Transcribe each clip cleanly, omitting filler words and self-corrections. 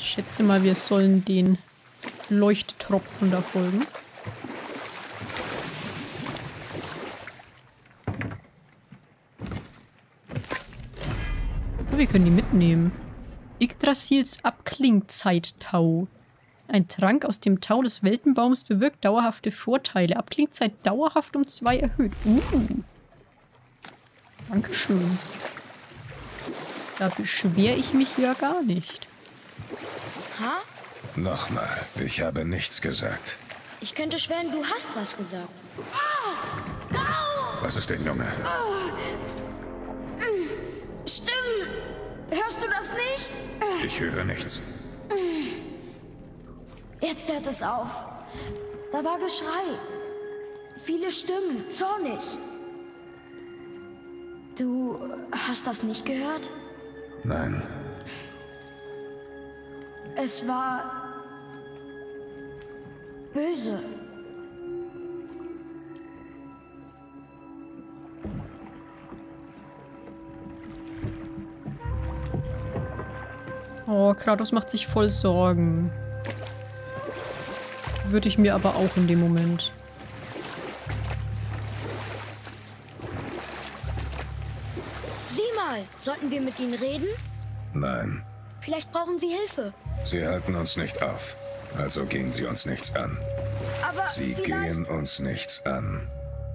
Ich schätze mal, wir sollen den Leuchttropfen da folgen. Oh, wir können die mitnehmen. Yggdrasils Abklingzeit-Tau. Ein Trank aus dem Tau des Weltenbaums bewirkt dauerhafte Vorteile. Abklingzeit dauerhaft um 2 erhöht. Dankeschön. Da beschwere ich mich ja gar nicht. Ha? Nochmal, ich habe nichts gesagt. Ich könnte schwören, du hast was gesagt. Was ist denn, Junge? Stimmen! Hörst du das nicht? Ich höre nichts. Jetzt hört es auf. Da war Geschrei. Viele Stimmen, zornig. Du hast das nicht gehört? Nein. Es war böse. Oh, Kratos macht sich voll Sorgen. Würde ich mir aber auch in dem Moment. Sieh mal, sollten wir mit ihnen reden? Nein. Vielleicht brauchen sie Hilfe. Sie halten uns nicht auf. Also gehen sie uns nichts an. Aber Sie gehen uns nichts an.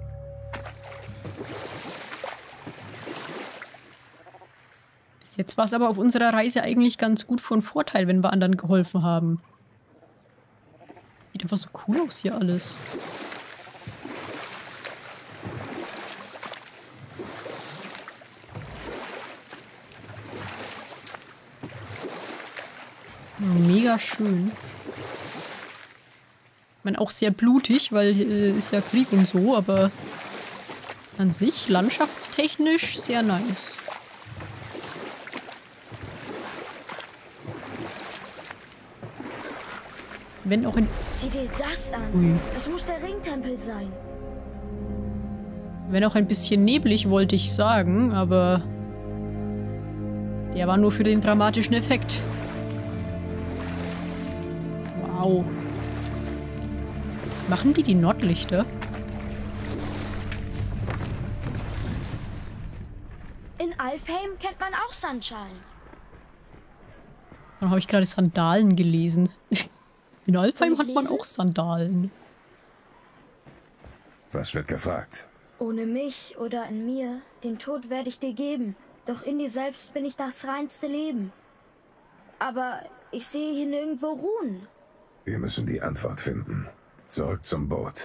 Bis jetzt war es aber auf unserer Reise eigentlich ganz gut von Vorteil, wenn wir anderen geholfen haben. Sieht einfach so cool aus hier alles. Mega schön. Ich meine, auch sehr blutig, weil ist ja Krieg und so, aber an sich landschaftstechnisch sehr nice. Wenn auch ein... Sieh dir das an. Ui. Das muss der Ringtempel sein. Wenn auch ein bisschen neblig, wollte ich sagen, aber der war nur für den dramatischen Effekt. Wow. Machen die Nordlichter? In Alfheim kennt man auch Sandschalen. Dann habe ich gerade Sandalen gelesen. In Alfheim Soll ich hat man lesen? auch Sandalen. Was wird gefragt? Ohne mich oder in mir, den Tod werde ich dir geben. Doch in dir selbst bin ich das reinste Leben. Aber ich sehe hier nirgendwo Ruhen. Wir müssen die Antwort finden. Zurück zum Boot.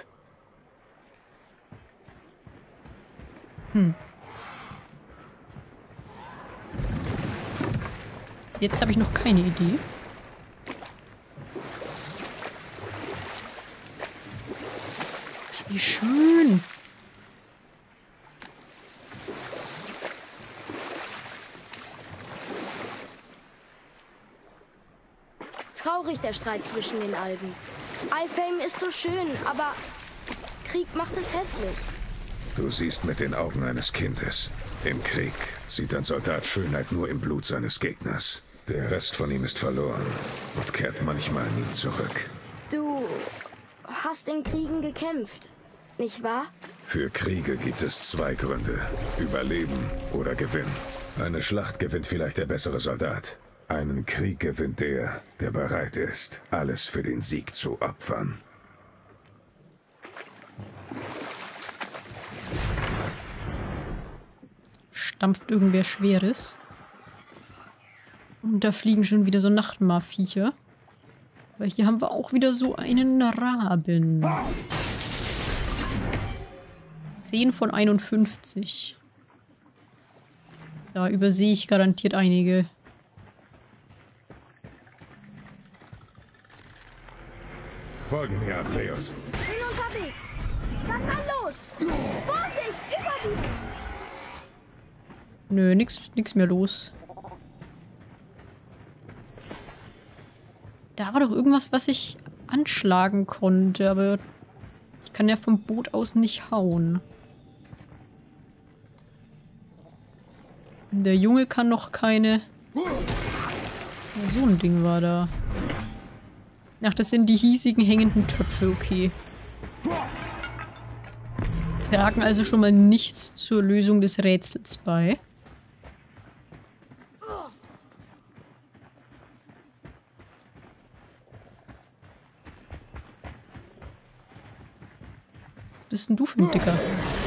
Bis jetzt habe ich noch keine Idee. Wie schön. Traurig der Streit zwischen den Alben. Alfheim ist so schön, aber Krieg macht es hässlich. Du siehst mit den Augen eines Kindes. Im Krieg sieht ein Soldat Schönheit nur im Blut seines Gegners. Der Rest von ihm ist verloren und kehrt manchmal nie zurück. Du hast in Kriegen gekämpft, nicht wahr? Für Kriege gibt es 2 Gründe. Überleben oder Gewinn. Eine Schlacht gewinnt vielleicht der bessere Soldat. Einen Krieg gewinnt der, der bereit ist, alles für den Sieg zu opfern. Stampft irgendwer Schweres. Und da fliegen schon wieder so Nachtmarviecher. Aber hier haben wir auch wieder so einen Raben. 10 von 51. Da übersehe ich garantiert einige. Folgen mir, Atreus. Bin unterwegs. Dann mal los. Vorsicht, überwiegend. Nö, nix mehr los. Da war doch irgendwas, was ich anschlagen konnte, aber ich kann ja vom Boot aus nicht hauen. Der Junge kann noch keine Ja, so ein Ding war da. Ach, das sind die hiesigen hängenden Töpfe, okay. Tragen also schon mal nichts zur Lösung des Rätsels bei. Was bist denn du für ein Dicker?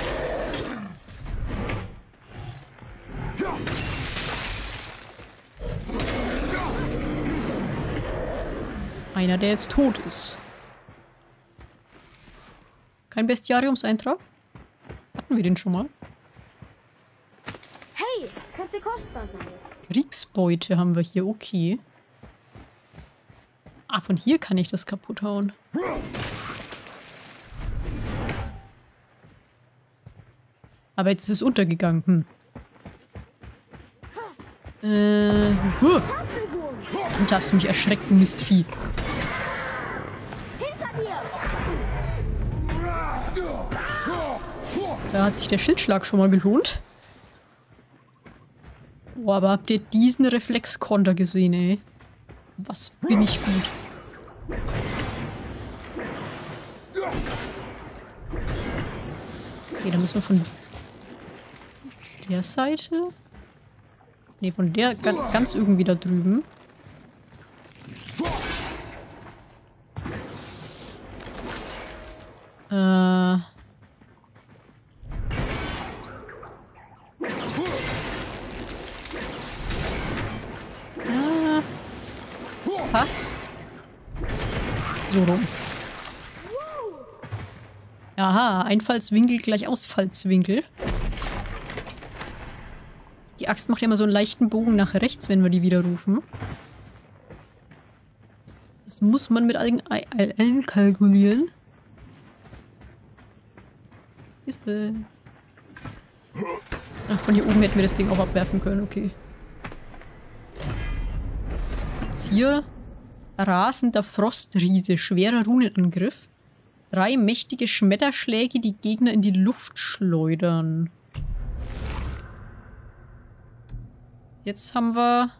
Einer, der jetzt tot ist. Kein Bestiariumseintrag? Hatten wir den schon mal? Hey, könnte kostbar sein. Kriegsbeute haben wir hier, okay. Ah, von hier kann ich das kaputt hauen. Aber jetzt ist es untergegangen. Und hast du mich erschreckt, Mistvieh. Da hat sich der Schildschlag schon mal gelohnt. Boah, aber habt ihr diesen Reflexkonter gesehen, ey? Was bin ich gut. Okay, da müssen wir von der Seite... Ne, von der ganz irgendwie da drüben. Passt. So rum. Aha, Einfallswinkel gleich Ausfallswinkel. Die Axt macht ja immer so einen leichten Bogen nach rechts, wenn wir die wieder rufen. Das muss man mit allen kalkulieren. Ist ach, von hier oben hätten wir das Ding auch abwerfen können, okay. Jetzt hier rasender Frostriese, schwerer Runenangriff. 3 mächtige Schmetterschläge, die Gegner in die Luft schleudern. Jetzt haben wir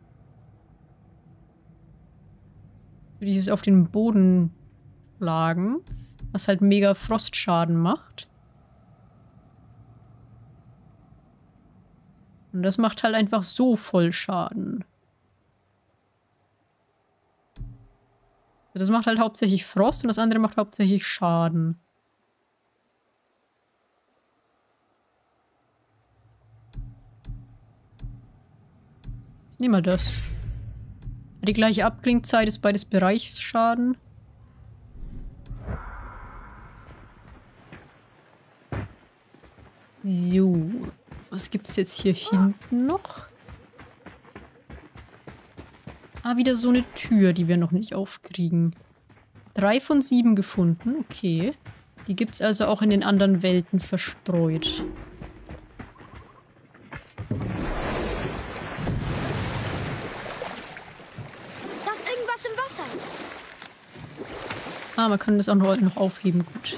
dieses auf den Boden schlagen, was halt mega Frostschaden macht. Und das macht halt einfach so voll Schaden. Das macht halt hauptsächlich Frost und das andere macht hauptsächlich Schaden. Ich nehme mal das. Die gleiche Abklingzeit ist beides Bereichsschaden. So. Was gibt's jetzt hier hinten noch? Ah, wieder so eine Tür, die wir noch nicht aufkriegen. 3 von 7 gefunden, okay. Die gibt's also auch in den anderen Welten verstreut. Da ist irgendwas im Wasser. Ah, man kann das auch noch aufheben, gut.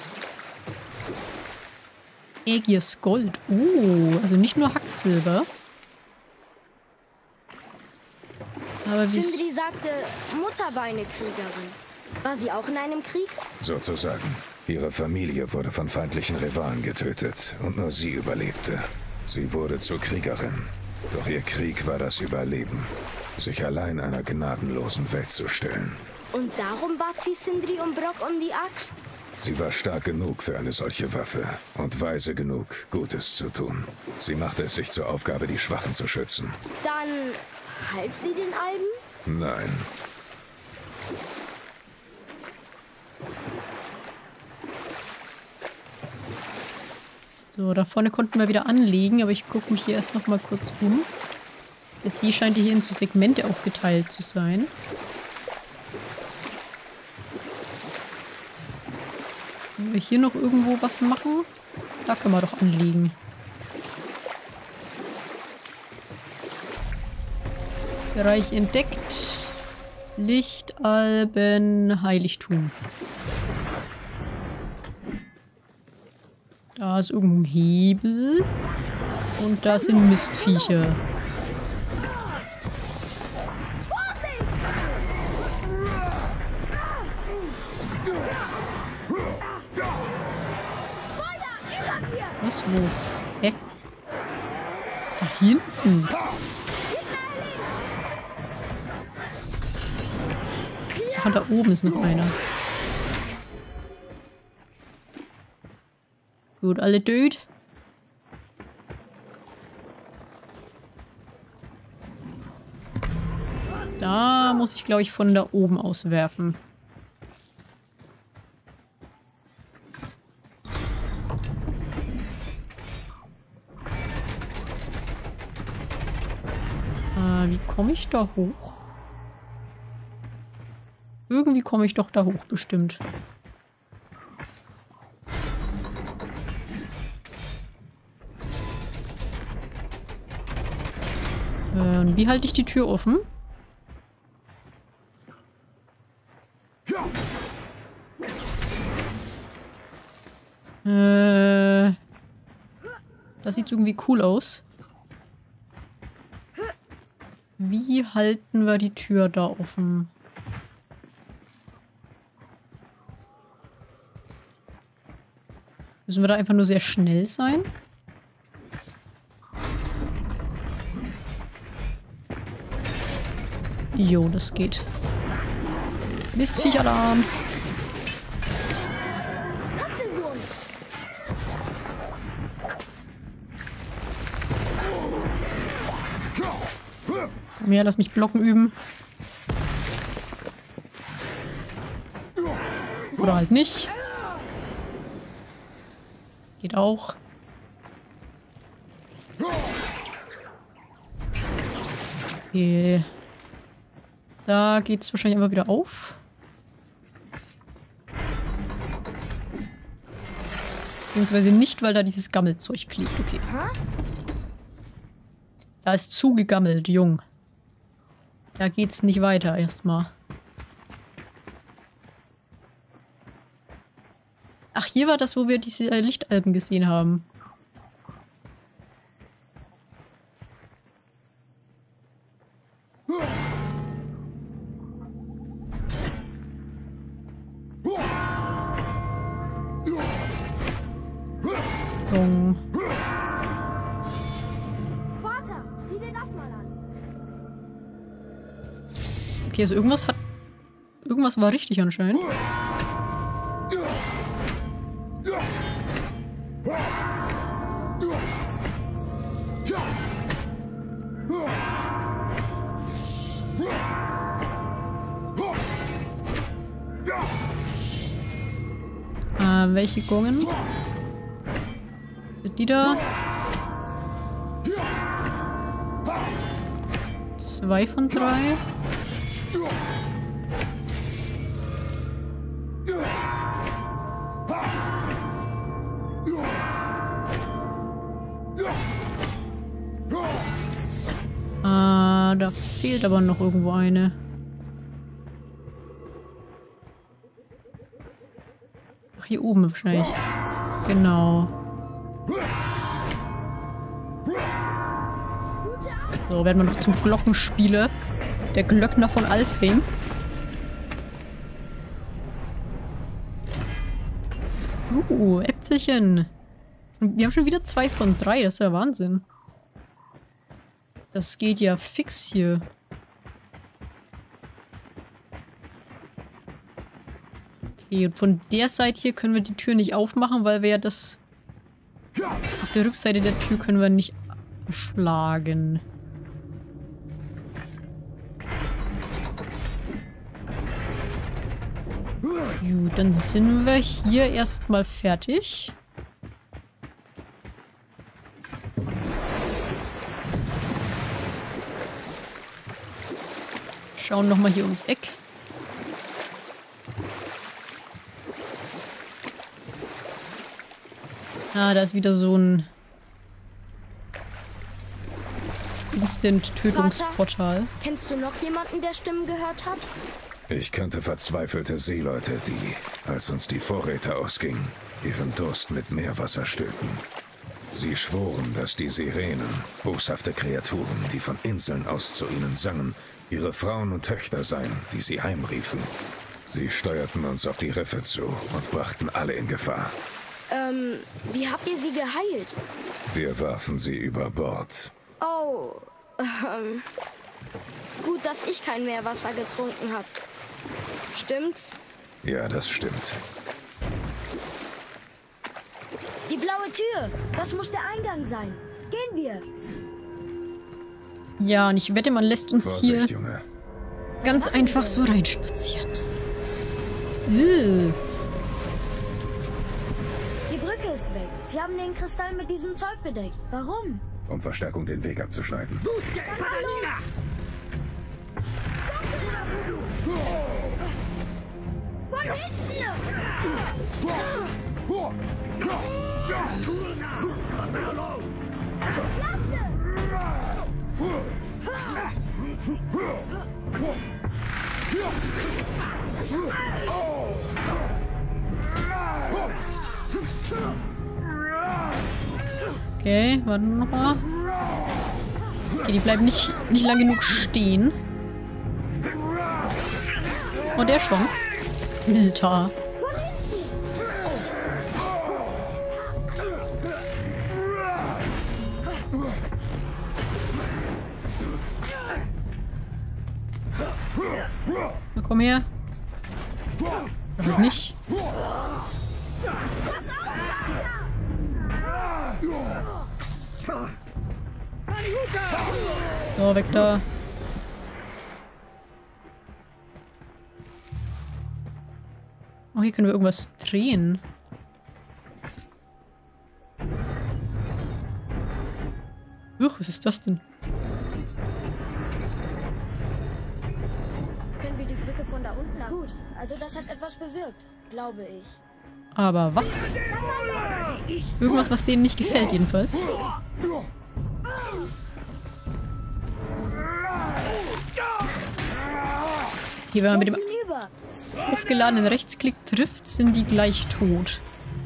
Ägirs Gold. Oh, also nicht nur Hacksilber. Aber Sindri sagte, Mutter war eine Kriegerin. War sie auch in einem Krieg? Sozusagen. Ihre Familie wurde von feindlichen Rivalen getötet und nur sie überlebte. Sie wurde zur Kriegerin. Doch ihr Krieg war das Überleben. Sich allein einer gnadenlosen Welt zu stellen. Und darum bat sie Sindri und Brok um die Axt? Sie war stark genug für eine solche Waffe und weise genug, Gutes zu tun. Sie machte es sich zur Aufgabe, die Schwachen zu schützen. Dann half sie den Alben? Nein. so, da vorne konnten wir wieder anlegen, aber ich gucke mich hier erst noch mal kurz um. Das See scheint hier in so Segmente aufgeteilt zu sein. Können wir hier noch irgendwo was machen? Da können wir doch anlegen. Bereich entdeckt. Lichtalben, Heiligtum. Da ist irgendein Hebel. Und da sind Mistviecher. Hier hinten. Ah, da oben ist noch einer. Gut, alle Dude. Da muss ich, glaube ich, von da oben aus werfen. Wie komme ich da hoch? Irgendwie komme ich doch da hoch, bestimmt. Wie halte ich die Tür offen? Das sieht irgendwie cool aus. Wie halten wir die Tür da offen? Müssen wir da einfach nur sehr schnell sein? Jo, das geht. Mistviech-Alarm! Ja, lass mich blocken üben. Oder halt nicht. Geht auch. Okay. Da geht's wahrscheinlich immer wieder auf. Beziehungsweise nicht, weil da dieses Gammelzeug klebt. Okay. Da ist zugegammelt, Jung. Da geht's nicht weiter erstmal. Ach, hier war das, wo wir diese Lichtalben gesehen haben. Vater, sieh dir das mal an. Okay, also irgendwas war richtig anscheinend. Welche Gungen? Sind die da? 2 von 3. Da fehlt aber noch irgendwo eine. Ach, hier oben wahrscheinlich. Genau. So, werden wir noch zum Glockenspieler. Der Glöckner von Alfheim. Äpfelchen. Und wir haben schon wieder 2 von 3. Das ist ja Wahnsinn. Das geht ja fix hier. Okay, und von der Seite hier können wir die Tür nicht aufmachen, weil wir ja das... Auf der Rückseite der Tür können wir nicht schlagen. Gut, dann sind wir hier erstmal fertig. Schauen nochmal hier ums Eck. Ah, da ist wieder so ein Instant-Tötungsportal. Kennst du noch jemanden, der Stimmen gehört hat? Ich kannte verzweifelte Seeleute, die, als uns die Vorräte ausgingen, ihren Durst mit Meerwasser stillten. Sie schworen, dass die Sirenen, boshafte Kreaturen, die von Inseln aus zu ihnen sangen, ihre Frauen und Töchter seien, die sie heimriefen. Sie steuerten uns auf die Riffe zu und brachten alle in Gefahr. Wie habt ihr sie geheilt? Wir warfen sie über Bord. Oh, gut, dass ich kein Meerwasser getrunken habe. Stimmt's? Ja, das stimmt. Die blaue Tür, das muss der Eingang sein. Gehen wir. Ja, und ich wette, man lässt uns Vorsicht, hier Junge. ganz einfach so reinspazieren. Die Brücke ist weg. Sie haben den Kristall mit diesem Zeug bedeckt. Warum? Um Verstärkung den Weg abzuschneiden. Von hinten! Okay, warte noch mal. Okay, die bleiben nicht lang genug stehen. Oh, der schon. Alter. Na, komm her. Das wird nicht. So, weg da. Oh, hier können wir irgendwas drehen. Was ist das denn? Können wir die Brücke von da unten ab? Gut, also das hat etwas bewirkt, glaube ich. Aber was? Irgendwas, was denen nicht gefällt, jedenfalls. Hier, wenn man mit dem aufgeladenen Rechtsklick trifft, sind die gleich tot.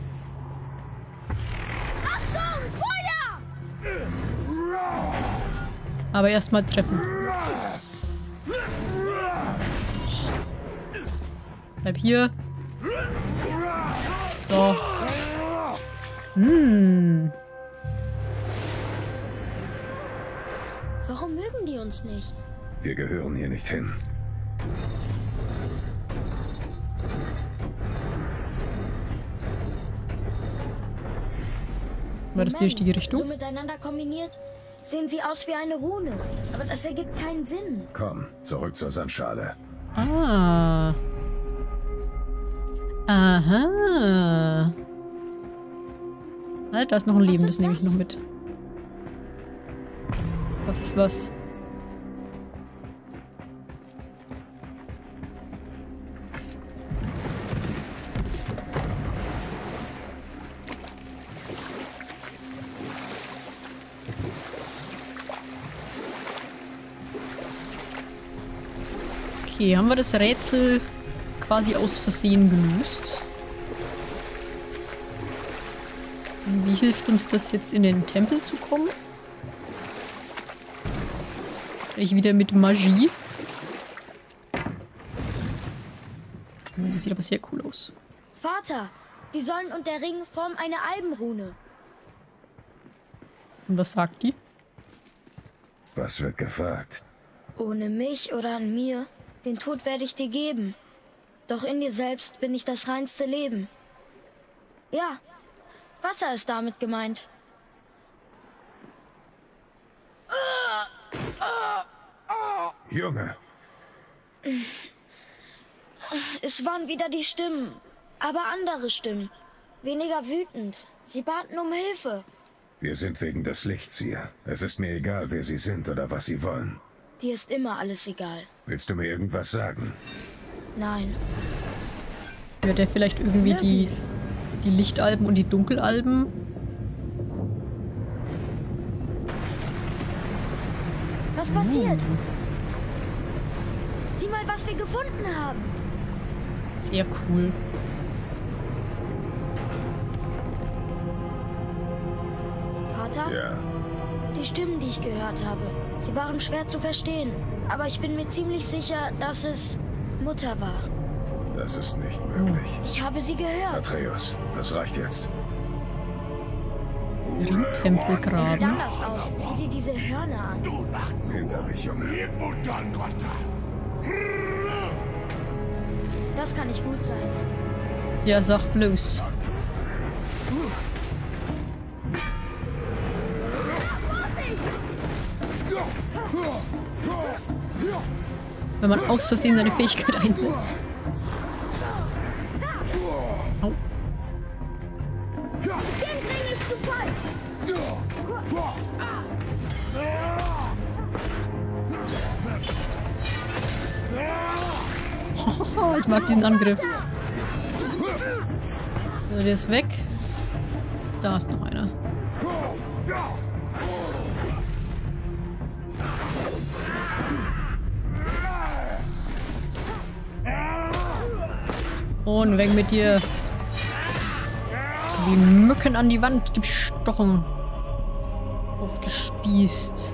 Aber erstmal treffen. Bleib hier. So. Warum mögen die uns nicht? Wir gehören hier nicht hin. War das die richtige Richtung? So miteinander kombiniert sehen sie aus wie eine Rune. Aber das ergibt keinen Sinn. Komm, zurück zur Sandschale. Ah. Aha. Halt, da ist noch ein Leben, das nehme ich noch mit. Was ist was? Okay, haben wir das Rätsel quasi aus Versehen gelöst? Wie hilft uns das jetzt in den Tempel zu kommen? Vielleicht wieder mit Magie. Sieht aber sehr cool aus. Vater, die Säulen und der Ring formen eine Albenrune. Und was sagt die? Was wird gefragt? Ohne mich oder an mir, den Tod werde ich dir geben. Doch in dir selbst bin ich das reinste Leben. Ja, Wasser ist damit gemeint. Junge, Es waren wieder die Stimmen, aber andere Stimmen. Weniger wütend. Sie baten um Hilfe. wir sind wegen des Lichts hier. Es ist mir egal, wer sie sind oder was sie wollen. Dir ist immer alles egal. Willst du mir irgendwas sagen? Nein. Hört er vielleicht irgendwie die Lichtalben und die Dunkelalben? Was passiert? Sieh mal, was wir gefunden haben. Sehr cool. Vater? Ja, Die Stimmen, die ich gehört habe, sie waren schwer zu verstehen. Aber ich bin mir ziemlich sicher, dass es Mutter war. das ist nicht möglich. Ich habe sie gehört. Atreus, das reicht jetzt. Ringtempel Sieht graben. anders aus. Sieh dir diese Hörner an. Hinter mich, Junge. Das kann nicht gut sein. Ja, sag bloß. Wenn man aus Versehen seine Fähigkeit einsetzt. Au. Den bring ich zu Fall. Oh, ich mag diesen Angriff. So, der ist weg. Da ist noch einer. Und weg mit dir. Wie Mücken an die Wand gestochen. Aufgespießt.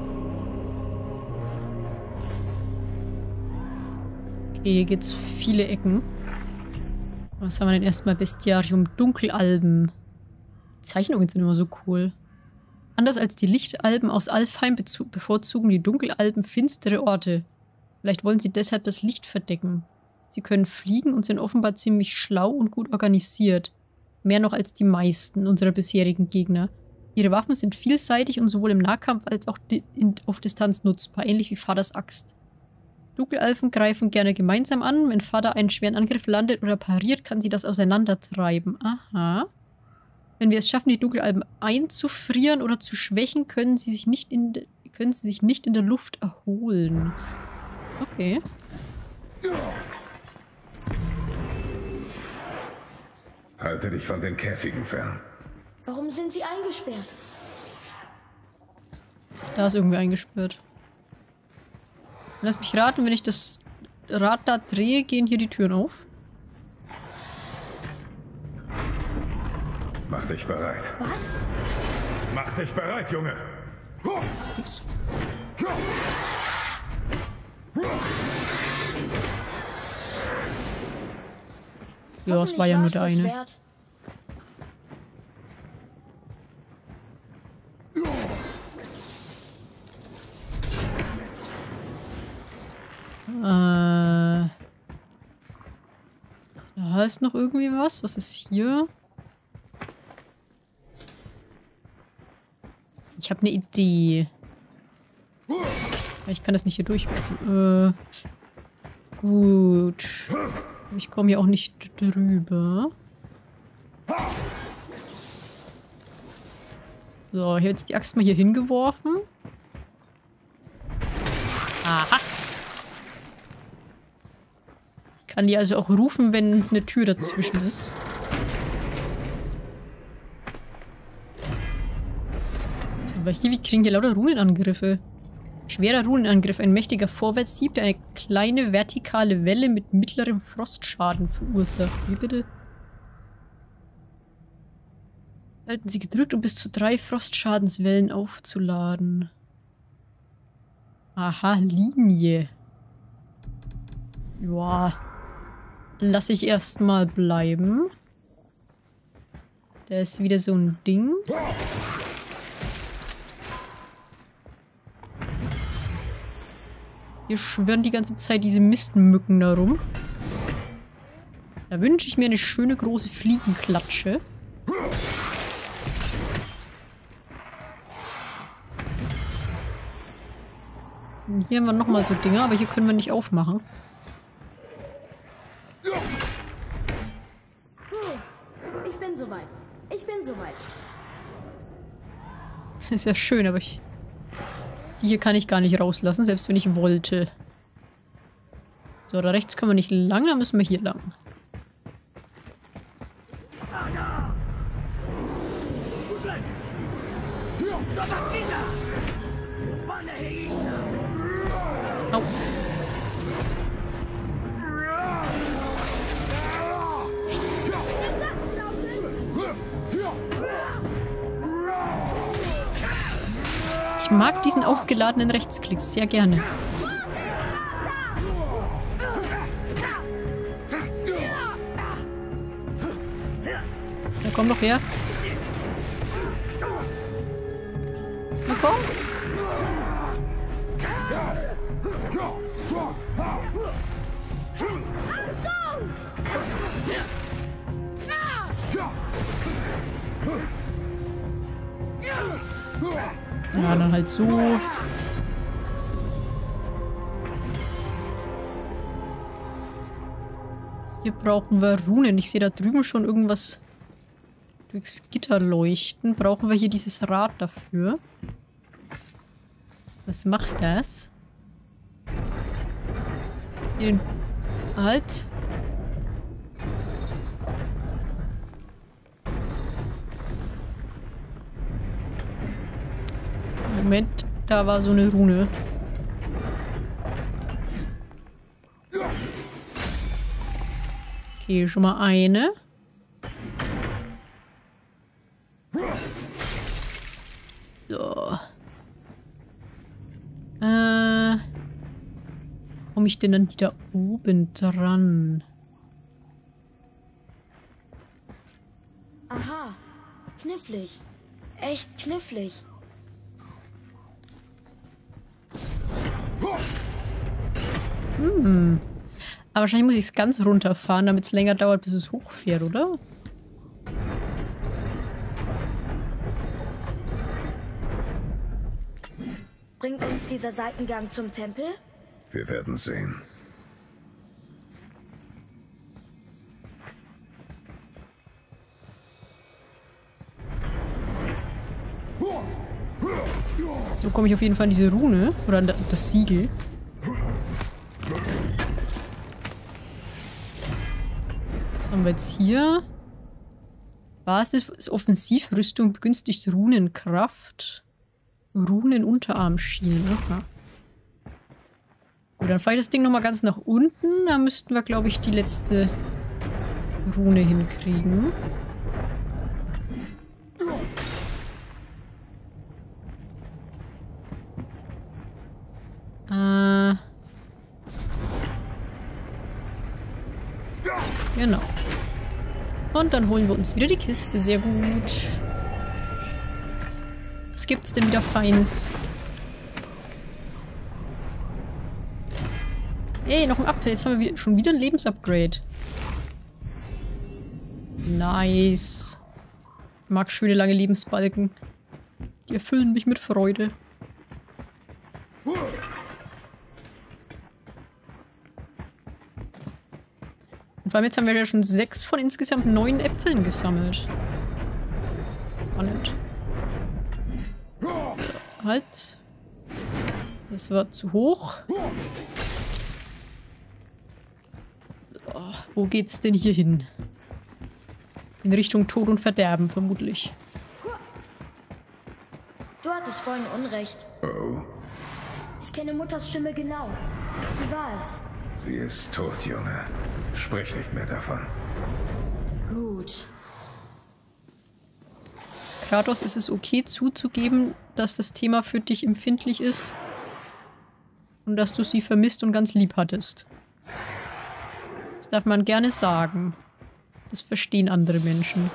Okay, hier gibt's viele Ecken. Was haben wir denn erstmal? Bestiarium, Dunkelalben. Die Zeichnungen sind immer so cool. Anders als die Lichtalben aus Alfheim bevorzugen die Dunkelalben finstere Orte. Vielleicht wollen sie deshalb das Licht verdecken. Sie können fliegen und sind offenbar ziemlich schlau und gut organisiert. Mehr noch als die meisten unserer bisherigen Gegner. Ihre Waffen sind vielseitig und sowohl im Nahkampf als auch auf Distanz nutzbar, ähnlich wie Vaters Axt. Dunkelalfen greifen gerne gemeinsam an. Wenn Vater einen schweren Angriff landet oder pariert, kann sie das auseinandertreiben. Aha. Wenn wir es schaffen, die Dunkelalben einzufrieren oder zu schwächen, können sie sich nicht in der Luft erholen. Okay. Halte dich von den Käfigen fern. Warum sind sie eingesperrt? Da ist irgendwie eingesperrt. Lass mich raten, wenn ich das Rad da drehe, gehen hier die Türen auf. Mach dich bereit. Was? Mach dich bereit, Junge! Ups. Ja, es war ja nur der eine. Wert. Da ist noch irgendwie was. Was ist hier? Ich habe eine Idee. Ich kann das nicht hier durchwerfen. Gut. Ich komme hier auch nicht drüber. So, hier jetzt die Axt mal hier hingeworfen. Aha. Ich kann die also auch rufen, wenn eine Tür dazwischen ist. Aber hier, wie kriegen die lauter Runenangriffe? Schwerer Runenangriff. Ein mächtiger Vorwärtssieb, der eine kleine vertikale Welle mit mittlerem Frostschaden verursacht. Wie bitte? Halten Sie gedrückt, um bis zu 3 Frostschadenswellen aufzuladen. Aha, Linie. Joa. Lass ich erstmal bleiben. Da ist wieder so ein Ding. Hier schwirren die ganze Zeit diese Mistmücken da rum. Da wünsche ich mir eine schöne große Fliegenklatsche. Und hier haben wir nochmal so Dinger, aber hier können wir nicht aufmachen. Ich bin soweit. Ich bin soweit. Das ist ja schön, aber die hier kann ich gar nicht rauslassen, selbst wenn ich wollte. So, da rechts können wir nicht lang, dann müssen wir hier lang. Au. Ich mag diesen aufgeladenen Rechtsklick sehr gerne. Ja, komm doch her. rauszukommen? Ja, dann halt so. Hier brauchen wir Runen. Ich sehe da drüben schon irgendwas durchs Gitter leuchten. Brauchen wir hier dieses Rad dafür? Was macht das? Hier. Halt. Moment, da war so eine Rune. Okay, schon mal eine. So. Komme ich denn dann die da oben dran? Aha. Knifflig. Echt knifflig. Aber wahrscheinlich muss ich es ganz runterfahren, damit es länger dauert, bis es hochfährt, oder? Bringt uns dieser Seitengang zum Tempel? Wir werden sehen. So komme ich auf jeden Fall an diese Rune. Oder an das Siegel. Was haben wir jetzt hier? Basis Offensivrüstung begünstigt Runenkraft. Runenunterarmschienen. Aha. Gut, dann fahre ich das Ding nochmal ganz nach unten. Da müssten wir, glaube ich, die letzte Rune hinkriegen. Genau. Und dann holen wir uns wieder die Kiste. Sehr gut. Was gibt's denn wieder Feines? Ey, noch ein Apfel. Jetzt haben wir schon wieder ein Lebensupgrade. Nice. Ich mag schöne lange Lebensbalken. Die erfüllen mich mit Freude. Und vor allem jetzt haben wir ja schon 6 von insgesamt 9 Äpfeln gesammelt. Spannend. Halt. Das war zu hoch. So, wo geht's denn hier hin? In Richtung Tod und Verderben, vermutlich. Du hattest vorhin Unrecht. Oh, Ich kenne Mutters Stimme genau. Sie war es. sie ist tot, Junge. Sprich nicht mehr davon. Gut. Kratos, ist es okay zuzugeben, dass das Thema für dich empfindlich ist? Und dass du sie vermisst und ganz lieb hattest? Das darf man gerne sagen. Das verstehen andere Menschen.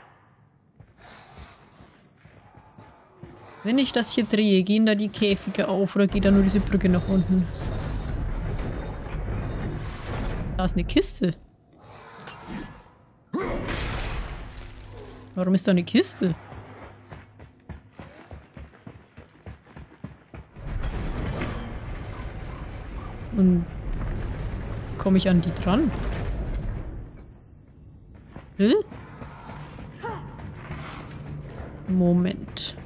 Wenn ich das hier drehe, gehen da die Käfige auf oder geht da nur diese Brücke nach unten? Da ist eine Kiste. Warum ist da eine Kiste? Und komme ich an die dran? Hä? Moment.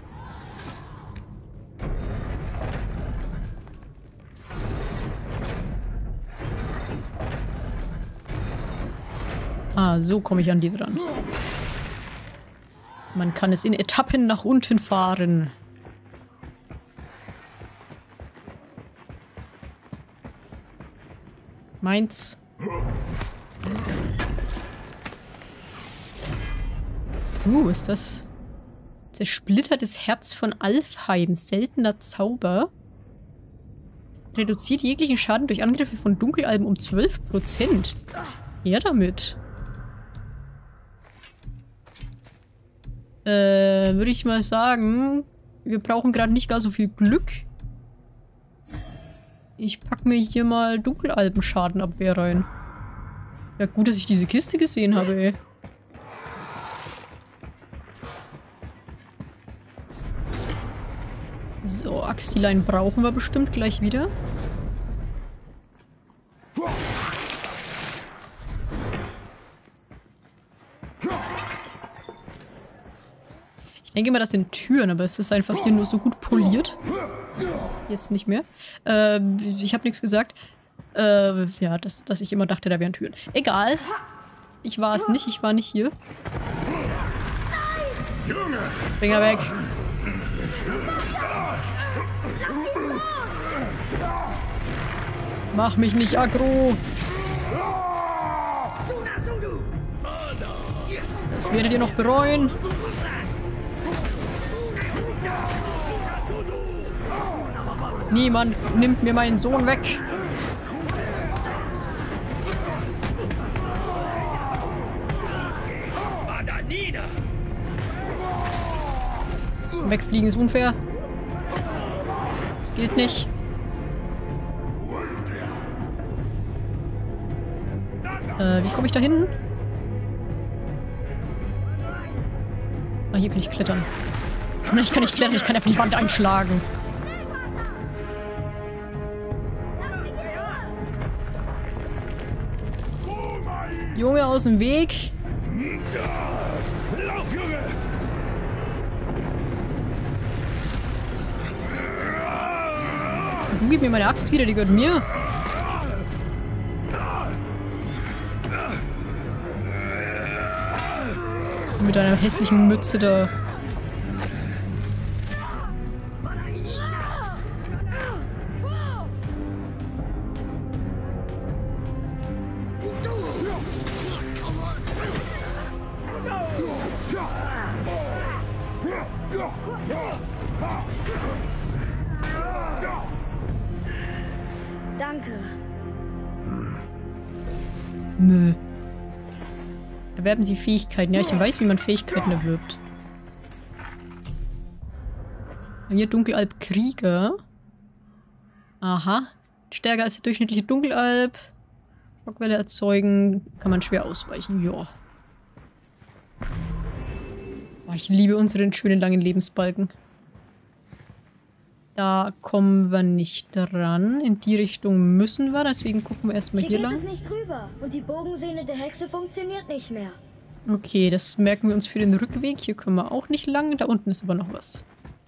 Ah, so komme ich an die dran. Man kann es in Etappen nach unten fahren. Meins. Ist das? Zersplittertes Herz von Alfheim. Seltener Zauber. Reduziert jeglichen Schaden durch Angriffe von Dunkelalben um 12%. Her damit. Würde ich mal sagen, Wir brauchen gerade nicht gar so viel Glück. Ich pack mir hier mal Dunkelalben-Schadenabwehr rein. Ja, gut, dass ich diese Kiste gesehen habe, ey. So, Axtilein brauchen wir bestimmt gleich wieder. Ich denke mal, das sind Türen, aber es ist einfach hier nur so gut poliert. Jetzt nicht mehr. Ich habe nichts gesagt. Ja, dass ich immer dachte, da wären Türen. Egal. Ich war es nicht. Ich war nicht hier. Finger weg. Mach mich nicht aggro. Das werdet ihr noch bereuen. Niemand nimmt mir meinen Sohn weg. Wegfliegen ist unfair. Das gilt nicht. Wie komme ich da hin? Ah, hier kann ich klettern. Nein, ich kann nicht klettern, ich kann einfach die Wand einschlagen. Junge, aus dem Weg. Lauf, Junge! Du gib mir meine Axt wieder, die gehört mir. Mit deiner hässlichen Mütze da. Danke. Nö. Erwerben Sie Fähigkeiten. Ja, ich weiß, wie man Fähigkeiten erwirbt. Hier Dunkelalb Krieger. Aha. Stärker als die durchschnittliche Dunkelalb. Schockwelle erzeugen. Kann man schwer ausweichen. Ja. Oh, ich liebe unseren schönen langen Lebensbalken. Da kommen wir nicht dran. In die Richtung müssen wir, deswegen gucken wir erstmal hier lang. Hier geht es nicht rüber und die Bogensehne der Hexe funktioniert nicht mehr. Okay, das merken wir uns für den Rückweg. Hier können wir auch nicht lang. Da unten ist aber noch was.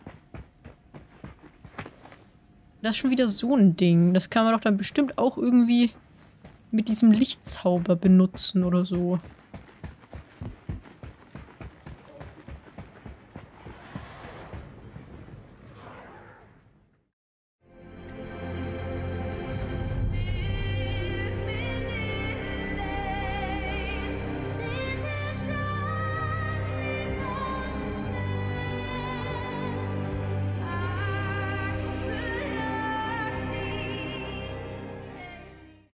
Das ist schon wieder so ein Ding. Das kann man doch dann bestimmt auch irgendwie mit diesem Lichtzauber benutzen oder so.